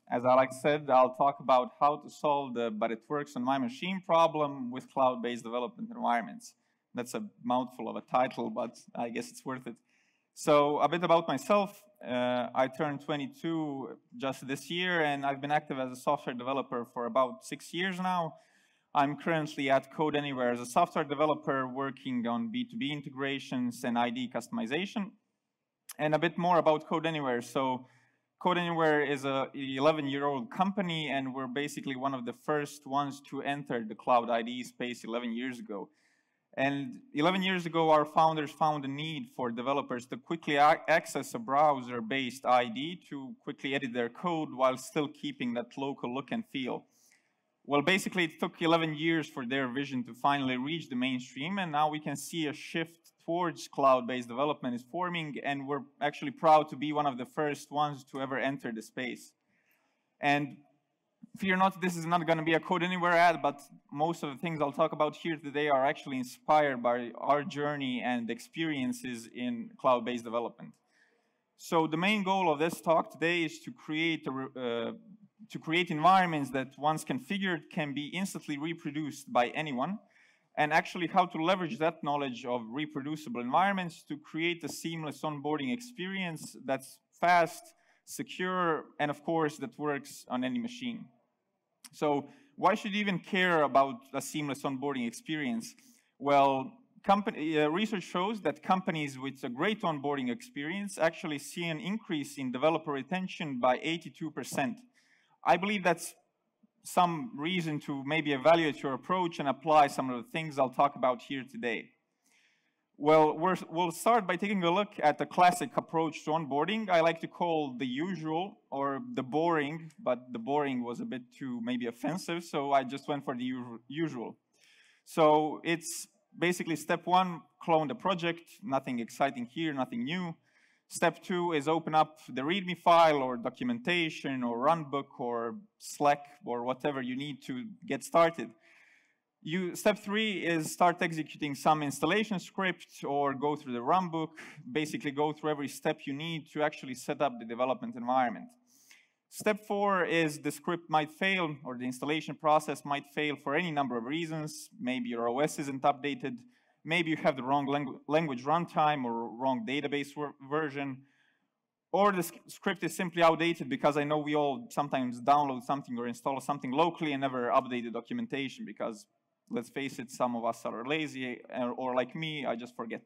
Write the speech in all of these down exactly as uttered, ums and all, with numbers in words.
As Alex said, I'll talk about how to solve the but it works on my machine problem with cloud-based development environments. That's a mouthful of a title, but I guess it's worth it. So a bit about myself. Uh, I turned twenty-two just this year, and I've been active as a software developer for about six years now. I'm currently at Codeanywhere as a software developer working on B two B integrations and I D customization. And a bit more about Codeanywhere. So Codeanywhere is a eleven-year-old company, and we're basically one of the first ones to enter the cloud I D space eleven years ago. And eleven years ago, our founders found a need for developers to quickly access a browser-based I D to quickly edit their code while still keeping that local look and feel. Well, basically, it took eleven years for their vision to finally reach the mainstream, and now we can see a shift towards cloud-based development is forming, and we're actually proud to be one of the first ones to ever enter the space. And fear not, this is not going to be a Codeanywhere ad, but most of the things I'll talk about here today are actually inspired by our journey and experiences in cloud-based development. So the main goal of this talk today is to create a, uh, to create environments that once configured can be instantly reproduced by anyone, and actually how to leverage that knowledge of reproducible environments to create a seamless onboarding experience that's fast, secure, and of course that works on any machine. So why should you even care about a seamless onboarding experience? Well, company, uh, research shows that companies with a great onboarding experience actually see an increase in developer retention by eighty-two percent. I believe that's some reason to maybe evaluate your approach and apply some of the things I'll talk about here today. Well, we're, we'll start by taking a look at the classic approach to onboarding. I like to call the usual or the boring, but the boring was a bit too maybe offensive, so I just went for the usual. So it's basically step one, clone the project, nothing exciting here, nothing new. Step two is open up the README file or documentation or runbook or Slack or whatever you need to get started. You, step three is start executing some installation script or go through the runbook, basically go through every step you need to actually set up the development environment. Step four is the script might fail or the installation process might fail for any number of reasons. Maybe your O S isn't updated. Maybe you have the wrong langu language runtime or wrong database version, or the script is simply outdated because I know we all sometimes download something or install something locally and never update the documentation because, let's face it, some of us are lazy, or, or like me, I just forget.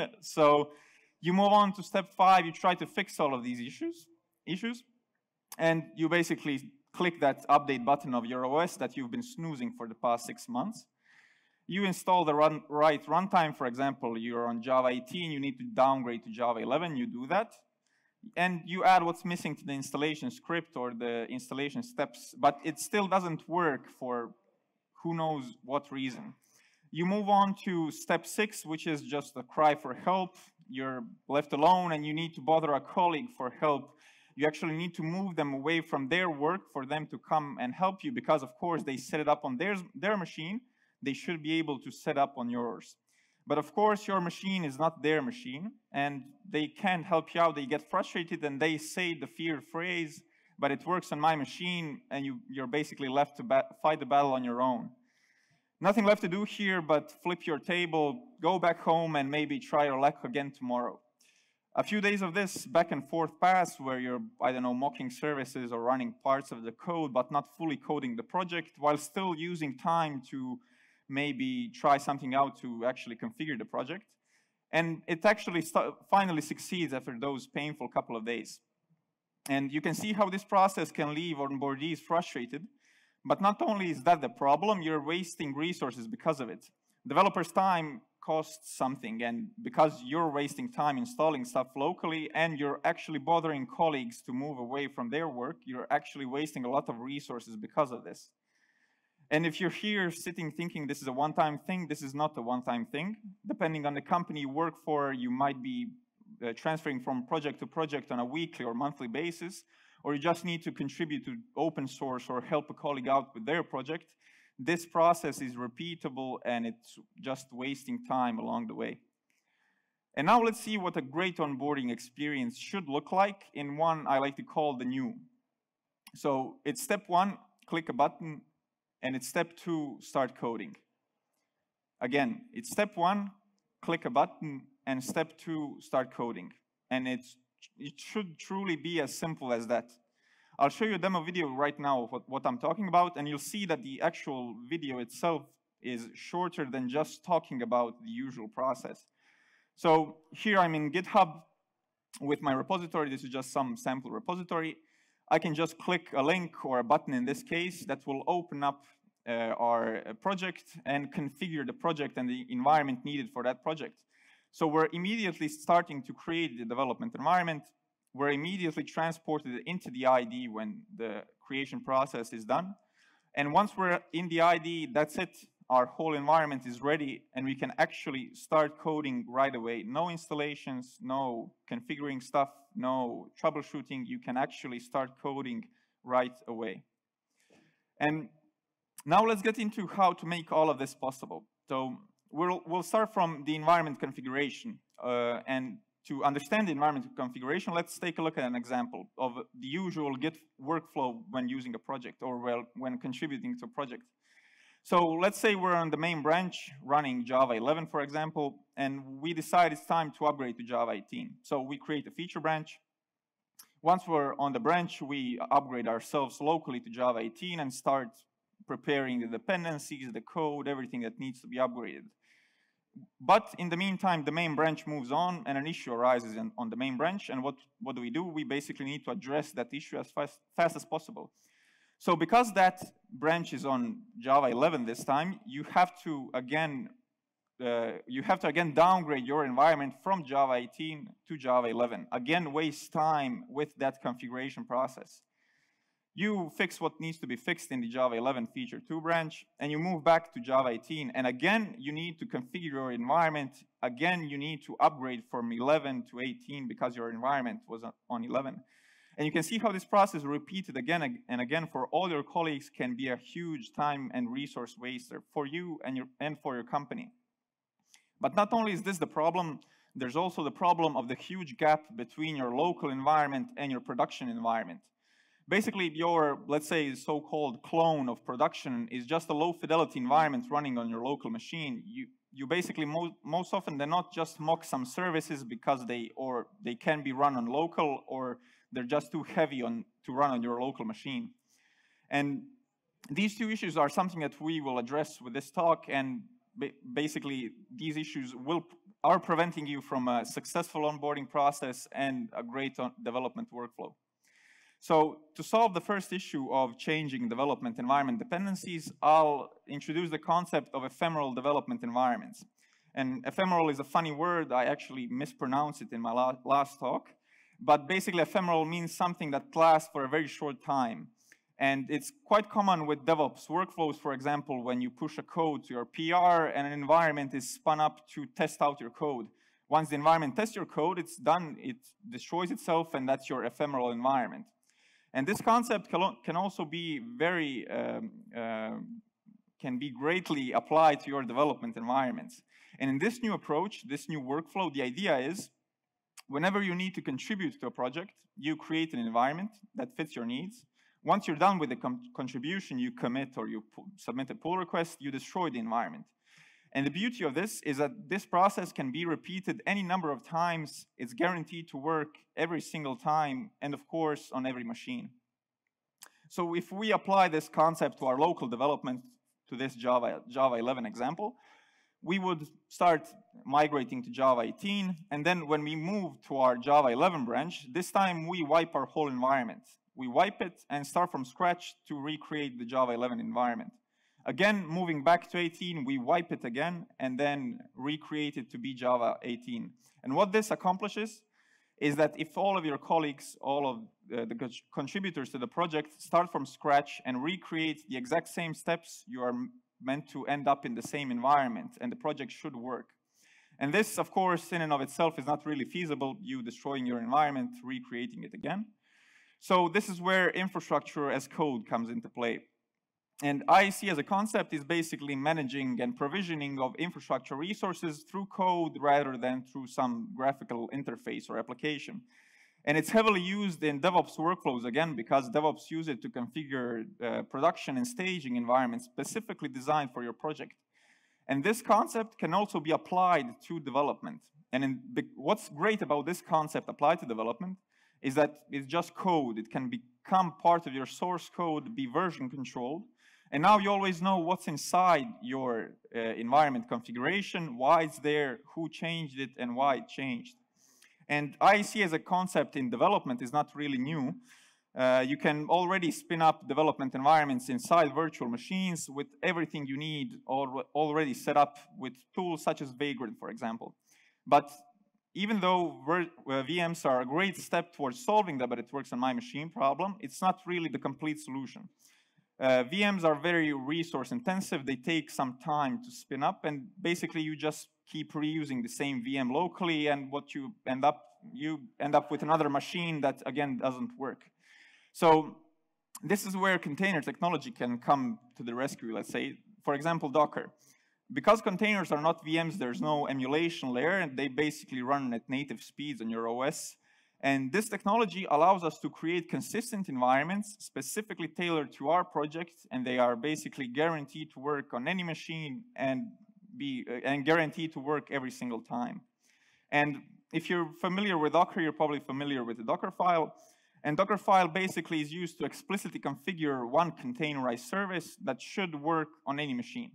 So you move on to step five, you try to fix all of these issues, issues, and you basically click that update button of your O S that you've been snoozing for the past six months. You install the run, right runtime. For example, you're on Java eighteen, you need to downgrade to Java eleven, you do that. And you add what's missing to the installation script or the installation steps, but it still doesn't work for who knows what reason. You move on to step six, which is just a cry for help. You're left alone and you need to bother a colleague for help. You actually need to move them away from their work for them to come and help you because, of course, they set it up on their, their machine. They should be able to set up on yours. But of course, your machine is not their machine, and they can't help you out. They get frustrated, and they say the feared phrase, but it works on my machine, and you, you're basically left to fight the battle on your own. Nothing left to do here but flip your table, go back home, and maybe try your luck again tomorrow. A few days of this back and forth pass where you're, I don't know, mocking services or running parts of the code, but not fully coding the project, while still using time to maybe try something out to actually configure the project. And it actually finally succeeds after those painful couple of days. And you can see how this process can leave onboardees frustrated. But not only is that the problem, you're wasting resources because of it. Developers' time costs something, and because you're wasting time installing stuff locally and you're actually bothering colleagues to move away from their work, you're actually wasting a lot of resources because of this. And if you're here sitting thinking this is a one-time thing, this is not a one-time thing. Depending on the company you work for, you might be uh, transferring from project to project on a weekly or monthly basis, or you just need to contribute to open source or help a colleague out with their project. This process is repeatable and it's just wasting time along the way. And now let's see what a great onboarding experience should look like in one I like to call the new. So it's step one, click a button, and it's step two, start coding. Again, it's step one, click a button, and step two, start coding. And it's, it should truly be as simple as that. I'll show you a demo video right now of what, what I'm talking about, and you'll see that the actual video itself is shorter than just talking about the usual process. So here I'm in GitHub with my repository. This is just some sample repository. I can just click a link or a button in this case that will open up uh, our project and configure the project and the environment needed for that project. So we're immediately starting to create the development environment. We're immediately transported into the I D E when the creation process is done. And once we're in the I D E, that's it. Our whole environment is ready, and we can actually start coding right away. No installations, no configuring stuff, no troubleshooting. You can actually start coding right away. And now let's get into how to make all of this possible. So we'll, we'll start from the environment configuration. Uh, and to understand the environment configuration, let's take a look at an example of the usual Git workflow when using a project or well, when contributing to a project. So let's say we're on the main branch running Java eleven, for example, and we decide it's time to upgrade to Java eighteen. So we create a feature branch. Once we're on the branch, we upgrade ourselves locally to Java eighteen and start preparing the dependencies, the code, everything that needs to be upgraded. But in the meantime, the main branch moves on and an issue arises in, on the main branch. And what, what do we do? We basically need to address that issue as fast, fast as possible. So because that branch is on Java eleven this time, you have to again, uh, you have to again downgrade your environment from Java eighteen to Java eleven. Again, waste time with that configuration process. You fix what needs to be fixed in the Java eleven feature two branch, and you move back to Java eighteen. And again, you need to configure your environment. Again, you need to upgrade from eleven to eighteen because your environment was on eleven. And you can see how this process repeated again and again for all your colleagues can be a huge time and resource waster for you and, your, and for your company. But not only is this the problem, there's also the problem of the huge gap between your local environment and your production environment. Basically, your, let's say, so-called clone of production is just a low-fidelity environment running on your local machine. You, you basically, mo most often than not, just mock some services because they, or they can be run on local, or they're just too heavy on, to run on your local machine. And these two issues are something that we will address with this talk, and ba basically, these issues will, are preventing you from a successful onboarding process and a great development workflow. So to solve the first issue of changing development environment dependencies, I'll introduce the concept of ephemeral development environments. And ephemeral is a funny word. I actually mispronounced it in my la last talk. But basically, ephemeral means something that lasts for a very short time. And it's quite common with DevOps workflows, for example, when you push a code to your P R and an environment is spun up to test out your code. Once the environment tests your code, it's done, it destroys itself, and that's your ephemeral environment. And this concept can also be very, um, uh, can be greatly applied to your development environments. And in this new approach, this new workflow, the idea is, whenever you need to contribute to a project, you create an environment that fits your needs. Once you're done with the contribution, you commit or you submit a pull request, you destroy the environment. And the beauty of this is that this process can be repeated any number of times. It's guaranteed to work every single time, and of course, on every machine. So if we apply this concept to our local development, to this Java, Java eleven example, we would start migrating to Java eighteen, and then when we move to our Java eleven branch, this time we wipe our whole environment. We wipe it and start from scratch to recreate the Java eleven environment. Again, moving back to eighteen, we wipe it again and then recreate it to be Java eighteen. And what this accomplishes is that if all of your colleagues, all of uh, the contributors to the project start from scratch and recreate the exact same steps, you are meant to end up in the same environment, and the project should work. And this, of course, in and of itself is not really feasible, you destroying your environment, recreating it again. So this is where infrastructure as code comes into play. And I C as a concept is basically managing and provisioning of infrastructure resources through code rather than through some graphical interface or application. And it's heavily used in DevOps workflows, again, because DevOps use it to configure uh, production and staging environments specifically designed for your project. And this concept can also be applied to development. And in, what's great about this concept applied to development is that it's just code. It can become part of your source code, be version controlled. And now you always know what's inside your uh, environment configuration, why it's there, who changed it, and why it changed. And I C as a concept in development is not really new. Uh, you can already spin up development environments inside virtual machines with everything you need al already set up with tools such as Vagrant, for example. But even though uh, V Ms are a great step towards solving the but it works on my machine problem, it's not really the complete solution. Uh, V Ms are very resource intensive. They take some time to spin up, and basically you just keep reusing the same V M locally, and what you end up, you end up with another machine that, again, doesn't work. So this is where container technology can come to the rescue, let's say. For example, Docker. Because containers are not V Ms, there's no emulation layer, and they basically run at native speeds on your O S. And this technology allows us to create consistent environments specifically tailored to our project, and they are basically guaranteed to work on any machine and be uh, and guaranteed to work every single time. And if you're familiar with Docker, you're probably familiar with the Docker file. And Docker file basically is used to explicitly configure one containerized service that should work on any machine.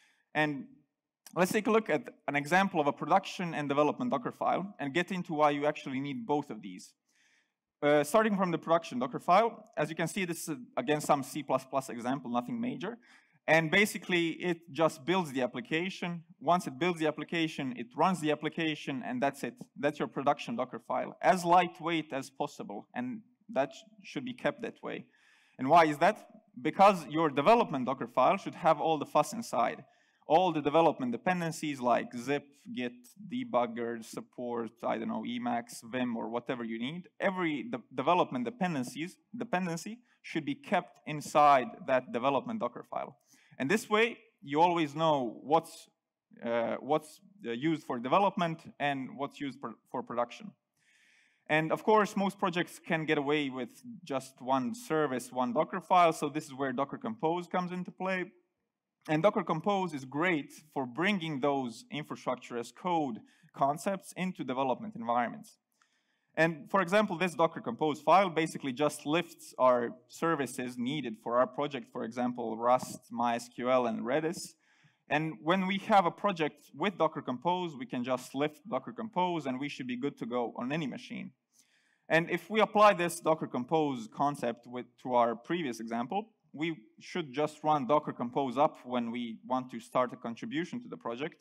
And let's take a look at an example of a production and development Docker file and get into why you actually need both of these. Uh, starting from the production Docker file, as you can see, this is, again, some C plus plus example, nothing major. And basically, it just builds the application. Once it builds the application, it runs the application, and that's it. That's your production Docker file, as lightweight as possible, and that sh should be kept that way. And why is that? Because your development Docker file should have all the fuss inside. All the development dependencies like zip, git, debugger, support, I don't know, Emacs, Vim, or whatever you need. Every de development dependencies, dependency should be kept inside that development Docker file. And this way, you always know what's, uh, what's used for development and what's used for, for production. And of course, most projects can get away with just one service, one Docker file, so this is where Docker Compose comes into play. And Docker Compose is great for bringing those infrastructure as code concepts into development environments. And for example, this Docker Compose file basically just lifts our services needed for our project, for example, Rust, MySQL, and Redis. And when we have a project with Docker Compose, we can just lift Docker Compose, and we should be good to go on any machine. And if we apply this Docker Compose concept with, to our previous example, we should just run Docker Compose up when we want to start a contribution to the project.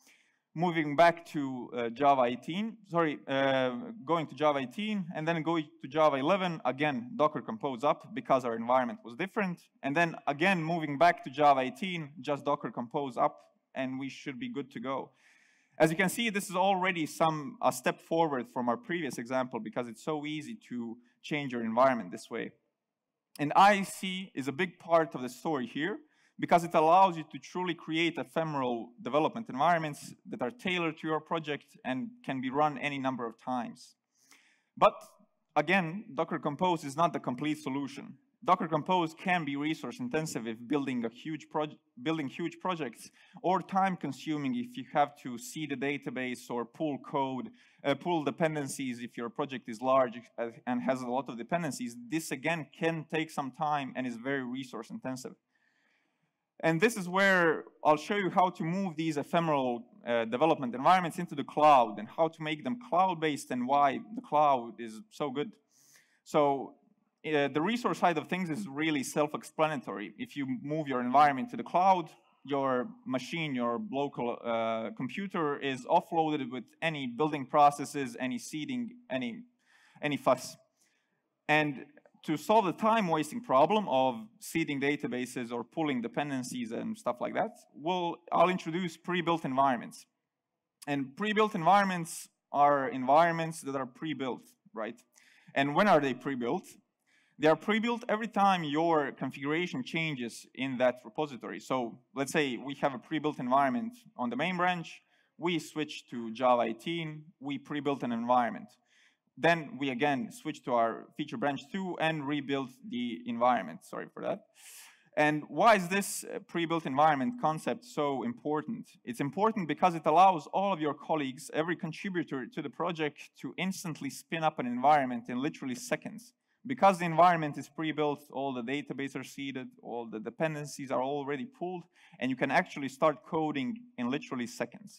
Moving back to uh, Java eighteen, sorry, uh, going to Java eighteen, and then going to Java eleven, again, Docker Compose up because our environment was different. And then again, moving back to Java eighteen, just Docker Compose up, and we should be good to go. As you can see, this is already some a step forward from our previous example because it's so easy to change your environment this way. And I C is a big part of the story here because it allows you to truly create ephemeral development environments that are tailored to your project and can be run any number of times. But again, Docker Compose is not the complete solution. Docker Compose can be resource intensive if building a huge project, building huge projects, or time consuming if you have to see the database or pull code, uh, pull dependencies if your project is large and has a lot of dependencies. This again can take some time and is very resource intensive. And this is where I'll show you how to move these ephemeral uh, development environments into the cloud and how to make them cloud-based and why the cloud is so good. So uh, the resource side of things is really self-explanatory. If you move your environment to the cloud, your machine, your local uh, computer is offloaded with any building processes, any seeding, any, any fuss. And to solve the time-wasting problem of seeding databases or pulling dependencies and stuff like that, we'll, I'll introduce pre-built environments. And pre-built environments are environments that are pre-built, right? And when are they pre-built? They are pre-built every time your configuration changes in that repository. So let's say we have a pre-built environment on the main branch, we switch to Java eighteen, we pre-built an environment. then we again switch to our feature branch two and rebuild the environment. Sorry for that. And why is this pre-built environment concept so important? It's important because it allows all of your colleagues, every contributor to the project, to instantly spin up an environment in literally seconds. Because the environment is pre-built, all the databases are seeded, all the dependencies are already pulled, and you can actually start coding in literally seconds.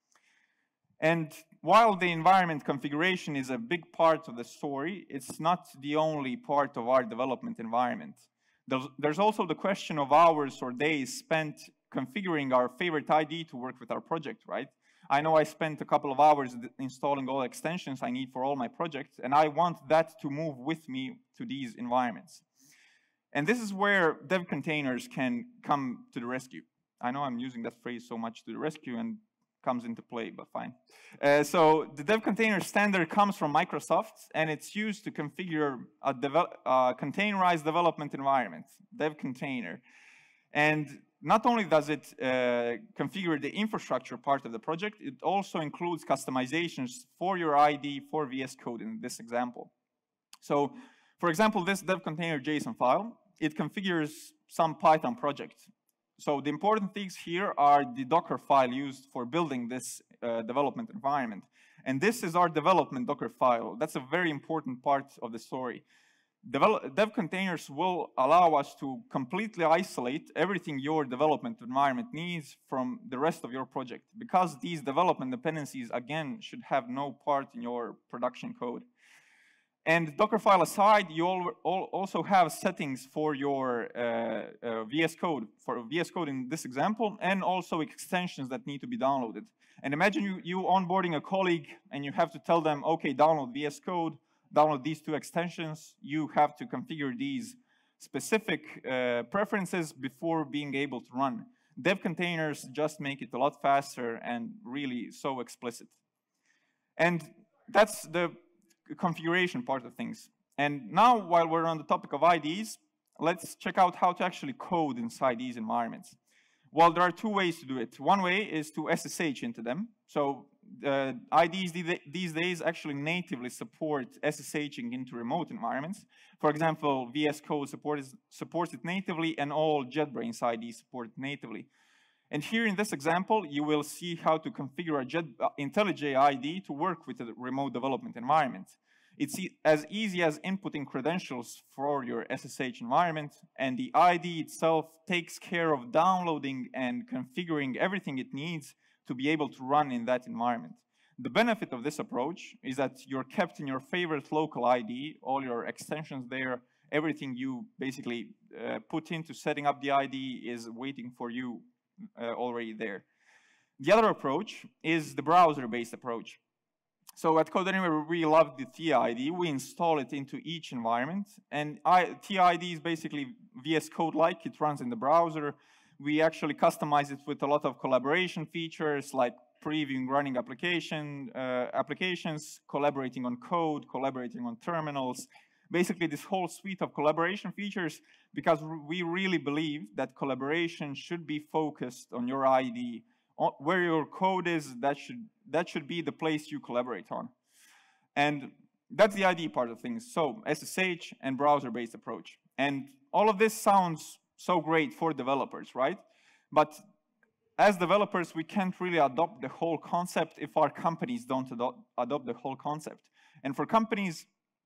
And while the environment configuration is a big part of the story, it's not the only part of our development environment. There's, there's also the question of hours or days spent configuring our favorite I D to work with our project, right? I know I spent a couple of hours installing all extensions I need for all my projects, and I want that to move with me to these environments. And this is where dev containers can come to the rescue. I know I'm using that phrase so much, to the rescue, and comes into play, but fine. Uh, so the dev container standard comes from Microsoft, and it's used to configure a devel uh, containerized development environment, dev container. And not only does it uh, configure the infrastructure part of the project, it also includes customizations for your I D for V S Code in this example. So, for example, this dev container JSON file, it configures some Python project. So the important things here are the Docker file used for building this uh, development environment. And this is our development Docker file. That's a very important part of the story. Devel dev containers will allow us to completely isolate everything your development environment needs from the rest of your project, because these development dependencies, again, should have no part in your production code. And Dockerfile aside, you all, all also have settings for your uh, uh, V S Code, for V S Code in this example, and also extensions that need to be downloaded. And imagine you, you onboarding a colleague and you have to tell them, okay, download V S Code, download these two extensions. You have to configure these specific uh, preferences before being able to run. Dev containers just make it a lot faster and really so explicit. And that's the configuration part of things. And now, while we're on the topic of I Ds, let's check out how to actually code inside these environments. Well, there are two ways to do it. One way is to S S H into them. So uh, I Ds these days actually natively support SSHing into remote environments. For example, V S Code supports, supports it natively, and all JetBrains I Ds support it natively. And here in this example, you will see how to configure a Jet, uh, IntelliJ I D to work with a remote development environment. It's e as easy as inputting credentials for your S S H environment, and the I D itself takes care of downloading and configuring everything it needs to be able to run in that environment. The benefit of this approach is that you're kept in your favorite local I D, all your extensions there, everything you basically uh, put into setting up the I D is waiting for you Uh, already there. The other approach is the browser-based approach. So at Codeanywhere, we love the T I D. We install it into each environment. And I, T I D is basically V S Code-like. It runs in the browser. We actually customize it with a lot of collaboration features, like previewing running application, uh, applications, collaborating on code, collaborating on terminals. Basically, this whole suite of collaboration features, because we really believe that collaboration should be focused on your I D. Where your code is, that should, that should be the place you collaborate on. And that's the I D part of things. So S S H and browser-based approach. And all of this sounds so great for developers, right? But as developers, we can't really adopt the whole concept if our companies don't adopt, adopt the whole concept. And for companies,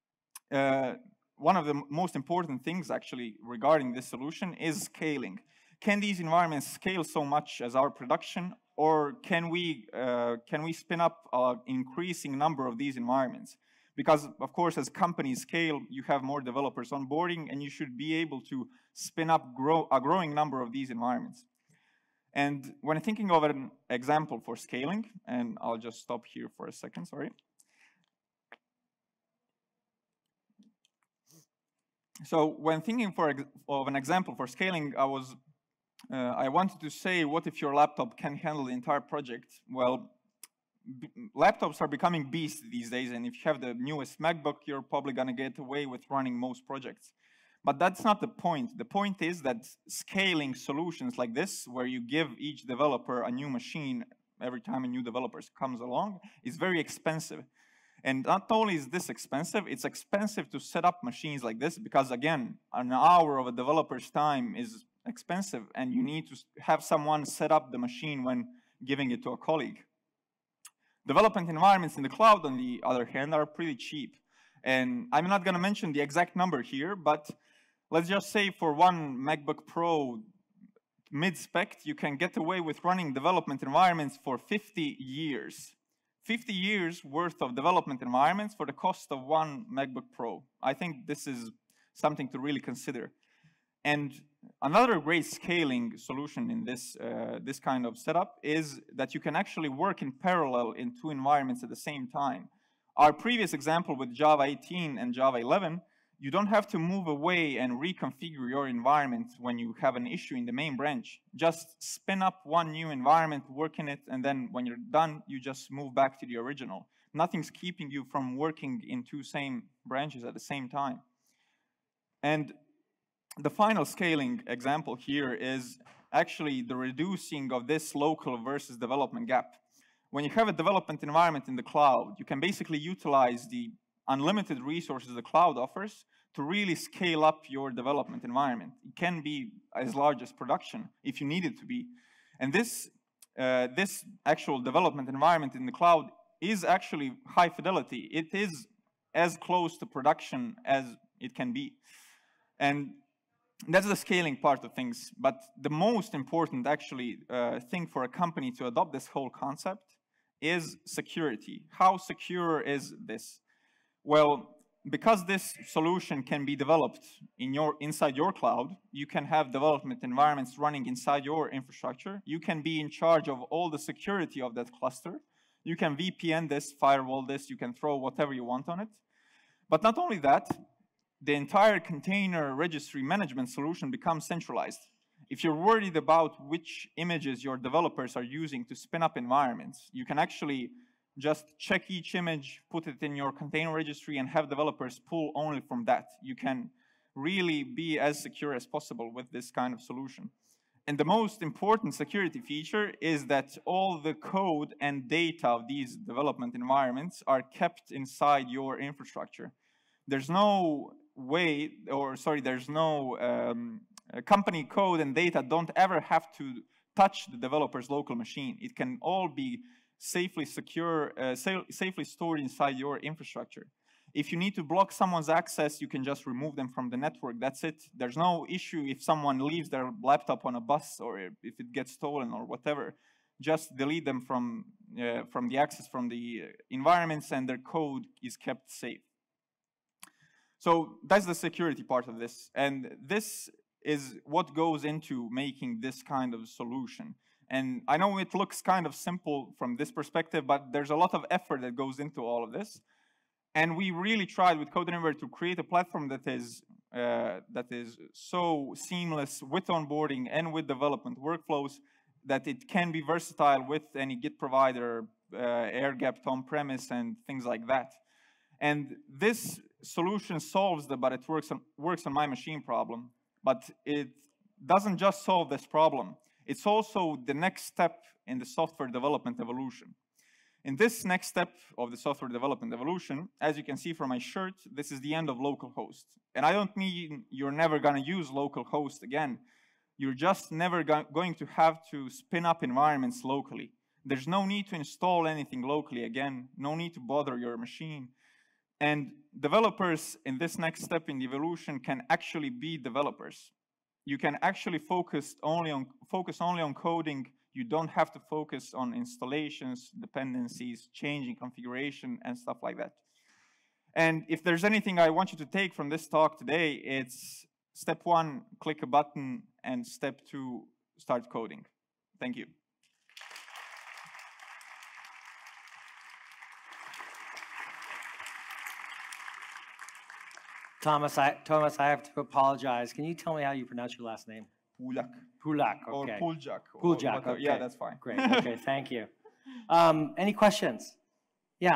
Uh, one of the most important things actually regarding this solution is scaling. Can these environments scale so much as our production, or can we, uh, can we spin up an increasing number of these environments? Because, of course, as companies scale, you have more developers onboarding, and you should be able to spin up grow, a growing number of these environments. And when thinking of an example for scaling, and I'll just stop here for a second, sorry. So when thinking for of an example for scaling, I was uh, I wanted to say, what if your laptop can handle the entire project? Well, laptops are becoming beasts these days, and if you have the newest MacBook, you're probably gonna get away with running most projects. But that's not the point. The point is that scaling solutions like this, where you give each developer a new machine every time a new developer comes along, is very expensive. And not only is this expensive, it's expensive to set up machines like this because, again, an hour of a developer's time is expensive, and you need to have someone set up the machine when giving it to a colleague. Development environments in the cloud, on the other hand, are pretty cheap. And I'm not going to mention the exact number here, but let's just say for one MacBook Pro mid-spec, you can get away with running development environments for fifty years. fifty years worth of development environments for the cost of one MacBook Pro. I think this is something to really consider. And another great scaling solution in this, uh, this kind of setup is that you can actually work in parallel in two environments at the same time. Our previous example with Java eighteen and Java eleven, you don't have to move away and reconfigure your environment when you have an issue in the main branch. Just spin up one new environment, work in it, and then when you're done, you just move back to the original. Nothing's keeping you from working in two same branches at the same time. And the final scaling example here is actually the reducing of this local versus development gap. When you have a development environment in the cloud, you can basically utilize the unlimited resources the cloud offers to really scale up your development environment. It can be as large as production if you need it to be. And this, uh, this actual development environment in the cloud is actually high fidelity. It is as close to production as it can be. And that's the scaling part of things. But the most important actually uh, thing for a company to adopt this whole concept is security. How secure is this? Well, because this solution can be developed in your, inside your cloud, you can have development environments running inside your infrastructure. You can be in charge of all the security of that cluster. You can V P N this, firewall this, you can throw whatever you want on it. But not only that, the entire container registry management solution becomes centralized. If you're worried about which images your developers are using to spin up environments, you can actually just check each image, put it in your container registry, and have developers pull only from that. You can really be as secure as possible with this kind of solution. And the most important security feature is that all the code and data of these development environments are kept inside your infrastructure. There's no way, or sorry, there's no um, company code and data don't ever have to touch the developer's local machine. It can all be safely secure, uh, sa safely stored inside your infrastructure. If you need to block someone's access, you can just remove them from the network. That's it. There's no issue if someone leaves their laptop on a bus or if it gets stolen or whatever. Just delete them from, uh, from the access from the environments, and their code is kept safe. So that's the security part of this. And this is what goes into making this kind of solution. And I know it looks kind of simple from this perspective, but there's a lot of effort that goes into all of this. And we really tried with Codeanywhere to create a platform that is, uh, that is so seamless with onboarding and with development workflows that it can be versatile with any Git provider, uh, air-gapped on-premise, and things like that. And this solution solves the but it works on, works on my machine problem, but it doesn't just solve this problem. It's also the next step in the software development evolution. In this next step of the software development evolution, as you can see from my shirt, this is the end of localhost. And I don't mean you're never going to use localhost again. You're just never go going to have to spin up environments locally. There's no need to install anything locally again, no need to bother your machine. And developers in this next step in the evolution can actually be developers. You can actually focus only on, focus only on coding. You don't have to focus on installations, dependencies, changing configuration, and stuff like that. And if there's anything I want you to take from this talk today, it's step one, click a button, and step two, start coding. Thank you. Thomas, I, Thomas, I have to apologize. Can you tell me how you pronounce your last name? Puljak. Puljak, okay. Or Puljak. Puljak, or okay. Yeah, that's fine. Great, okay, thank you. Um, any questions? Yeah.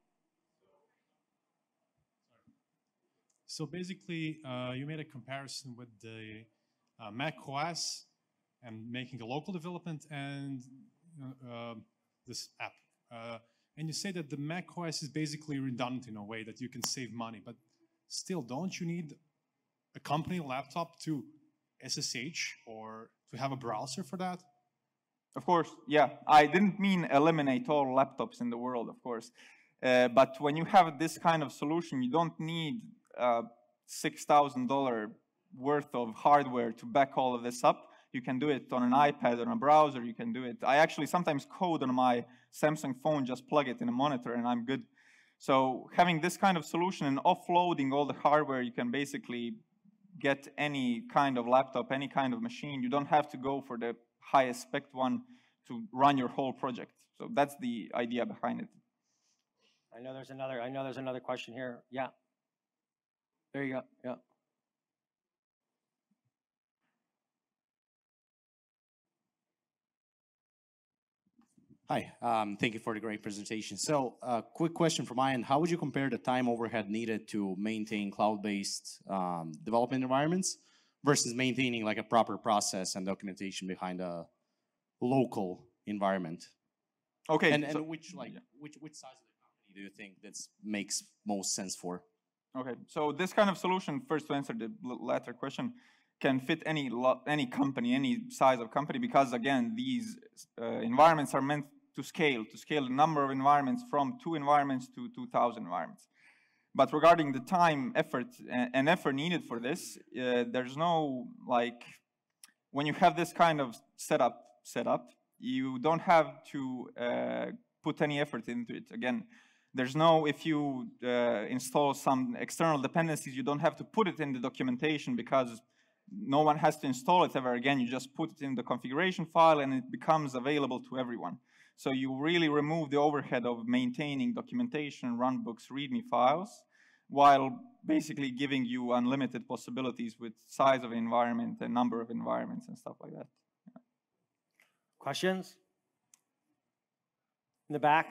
So basically, uh, you made a comparison with the uh, Mac O S and making a local development and uh, this app. Uh, And you say that the macOS is basically redundant in a way that you can save money, but still, don't you need a company laptop to S S H or to have a browser for that? Of course, yeah. I didn't mean eliminate all laptops in the world, of course. Uh, but when you have this kind of solution, you don't need uh, six thousand dollars worth of hardware to back all of this up. You can do it on an iPad, on a browser, you can do it. I actually sometimes code on my Samsung phone, just plug it in a monitor and I'm good. So having this kind of solution and offloading all the hardware, you can basically get any kind of laptop, any kind of machine. You don't have to go for the highest spec one to run your whole project. So that's the idea behind it. I know there's another, I know there's another question here. Yeah. There you go, yeah. Hi, um, thank you for the great presentation. So, uh, quick question from my end. How would you compare the time overhead needed to maintain cloud-based um, development environments versus maintaining like a proper process and documentation behind a local environment? Okay. And, and so, which like yeah. which which size of the company do you think that makes most sense for? Okay, so this kind of solution, first to answer the latter question, can fit any any company, any size of company, because again, these uh, environments are meant to scale, to scale the number of environments from two environments to two thousand environments. But regarding the time, effort, and effort needed for this, uh, there's no, like, when you have this kind of setup, setup, you don't have to uh, put any effort into it. Again, there's no, if you uh, install some external dependencies, you don't have to put it in the documentation because no one has to install it ever again. You just put it in the configuration file and it becomes available to everyone. So you really remove the overhead of maintaining documentation, runbooks, README files, while basically giving you unlimited possibilities with size of environment and number of environments and stuff like that. Yeah. Questions? In the back?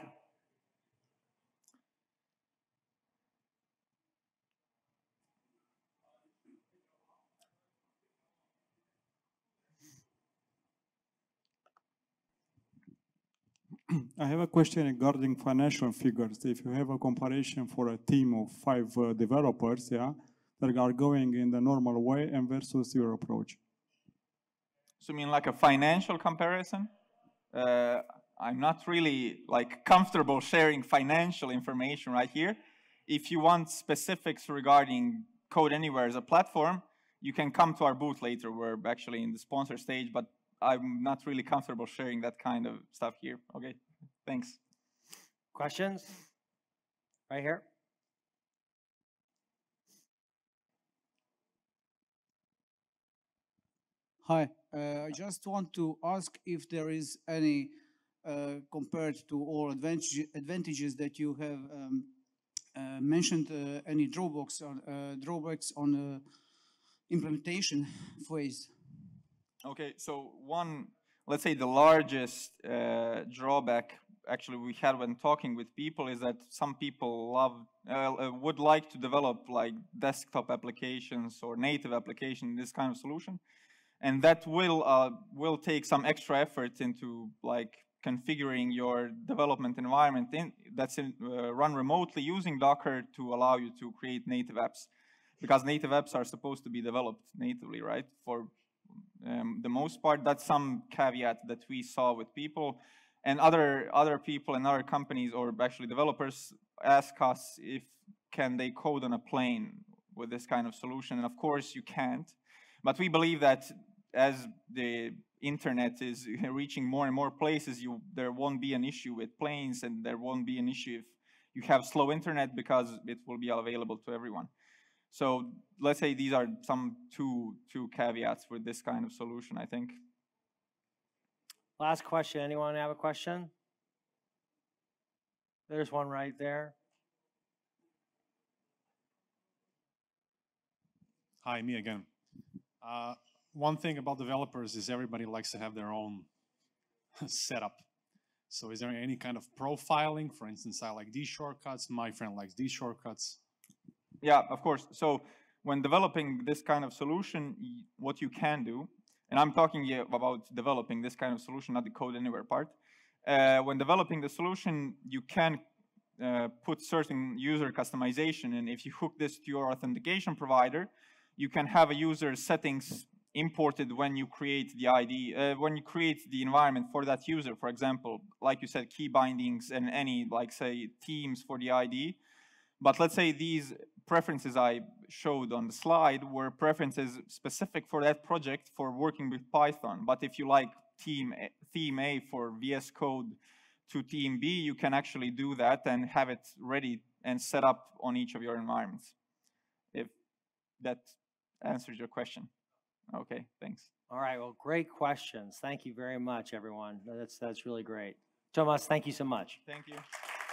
I have a question regarding financial figures. If you have a comparison for a team of five uh, developers, yeah, that are going in the normal way and versus your approach. So you mean like a financial comparison? Uh, I'm not really like comfortable sharing financial information right here. If you want specifics regarding Codeanywhere as a platform, you can come to our booth later. We're actually in the sponsor stage, but I'm not really comfortable sharing that kind of stuff here. Okay, thanks. Questions? Right here. Hi, uh, I just want to ask if there is any, uh, compared to all advantage, advantages that you have um, uh, mentioned, uh, any drawbacks on, uh, drawbacks on the implementation phase? Okay, so one, let's say the largest uh, drawback actually we had when talking with people is that some people love, uh, would like to develop like desktop applications or native application in this kind of solution. And that will, uh, will take some extra effort into like configuring your development environment in, that's in, uh, run remotely using Docker to allow you to create native apps. Because native apps are supposed to be developed natively, right? For Um, the most part, that's some caveat that we saw with people. And other, other people and other companies or actually developers ask us if can they code on a plane with this kind of solution. And of course you can't. But we believe that as the internet is reaching more and more places, you, there won't be an issue with planes and there won't be an issue if you have slow internet because it will be available to everyone. So let's say these are some two, two caveats with this kind of solution, I think. Last question. Anyone have a question? There's one right there. Hi, me again. Uh, one thing about developers is everybody likes to have their own setup. So is there any kind of profiling? For instance, I like these shortcuts, my friend likes these shortcuts. Yeah, of course. So when developing this kind of solution, what you can do, and I'm talking about developing this kind of solution, not the Codeanywhere part, uh, when developing the solution, you can uh, put certain user customization, and if you hook this to your authentication provider, you can have a user settings imported when you create the I D, uh, when you create the environment for that user. For example, like you said, key bindings and any, like say, themes for the I D. But let's say these preferences I showed on the slide were preferences specific for that project for working with Python. But if you like theme A, theme A for V S Code to theme B, you can actually do that and have it ready and set up on each of your environments. If that answers your question. Okay, thanks. All right, well, great questions. Thank you very much, everyone. That's, that's really great. Tomas, thank you so much. Thank you.